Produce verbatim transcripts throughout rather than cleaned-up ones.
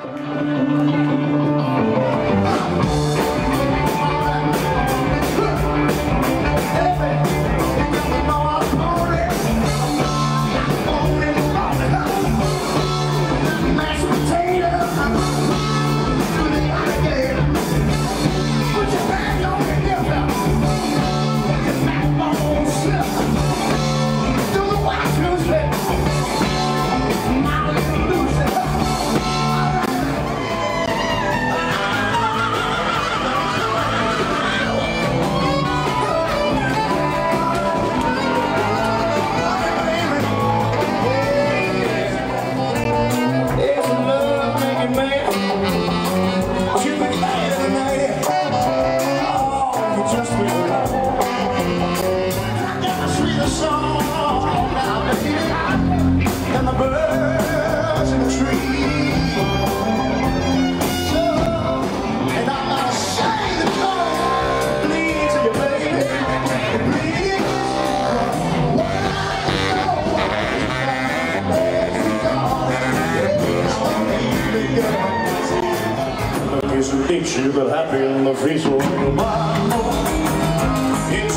You but happy in the face of it's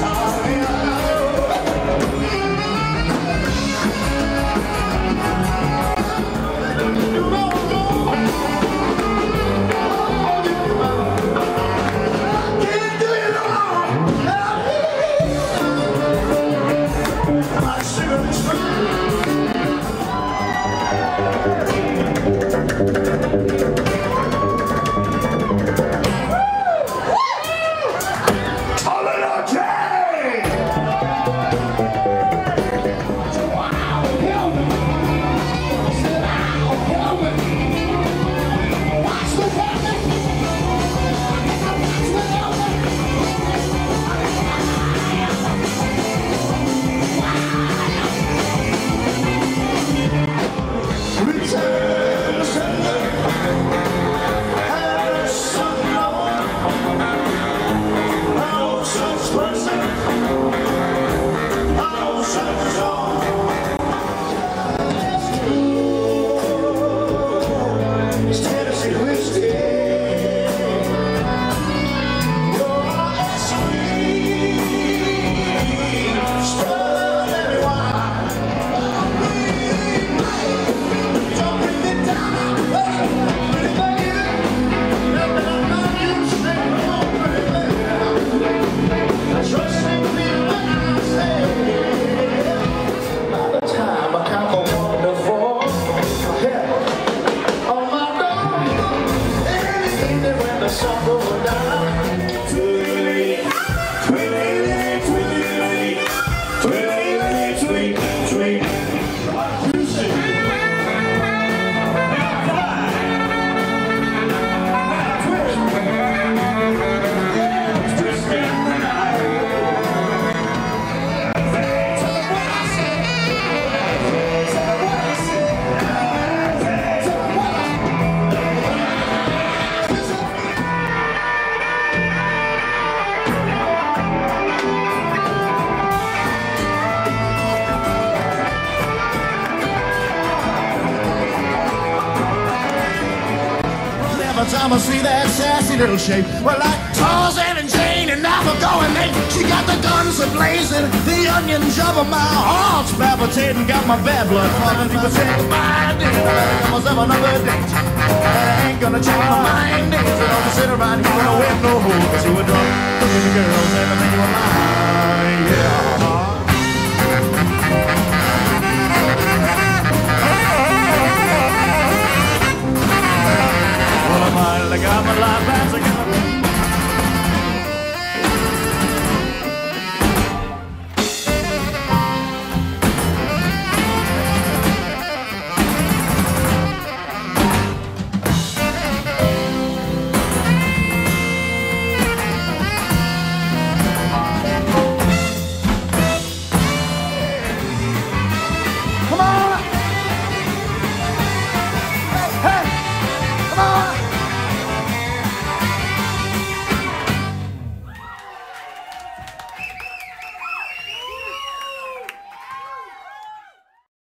time I see that sassy little shape, well, like Tarzan and Jane and now we're going late. She got the guns a-blazing, the onions over my heart's palpitating, got my bad blood falling deep within my day. I must have another date. I ain't gonna change my mind. So don't sit around here with no whip, no hole, 'cause you were drunk, the girls, everything you were mine.